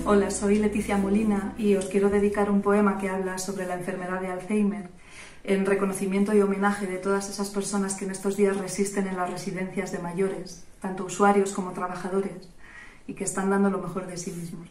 Hola, soy Leticia Molina y os quiero dedicar un poema que habla sobre la enfermedad de Alzheimer, en reconocimiento y homenaje de todas esas personas que en estos días resisten en las residencias de mayores, tanto usuarios como trabajadores, y que están dando lo mejor de sí mismos.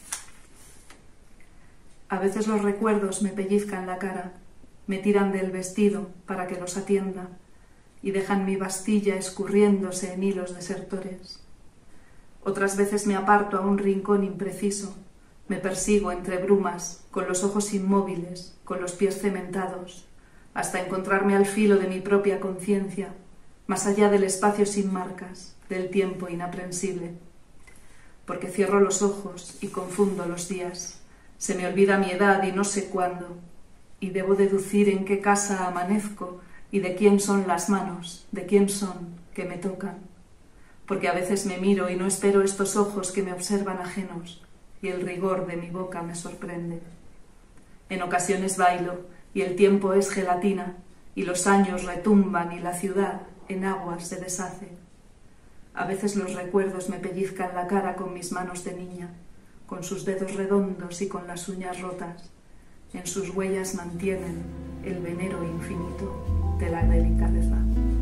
A veces los recuerdos me pellizcan la cara, me tiran del vestido para que los atienda y dejan mi bastilla escurriéndose en hilos desertores. Otras veces me aparto a un rincón impreciso, me persigo entre brumas, con los ojos inmóviles, con los pies cementados, hasta encontrarme al filo de mi propia conciencia, más allá del espacio sin marcas, del tiempo inaprensible. Porque cierro los ojos y confundo los días, se me olvida mi edad y no sé cuándo, y debo deducir en qué casa amanezco y de quién son las manos, de quién son que me tocan. Porque a veces me miro y no espero estos ojos que me observan ajenos, y el rigor de mi boca me sorprende. En ocasiones bailo, y el tiempo es gelatina, y los años retumban y la ciudad en aguas se deshace. A veces los recuerdos me pellizcan la cara con mis manos de niña, con sus dedos redondos y con las uñas rotas. En sus huellas mantienen el venero infinito de la délica verdad.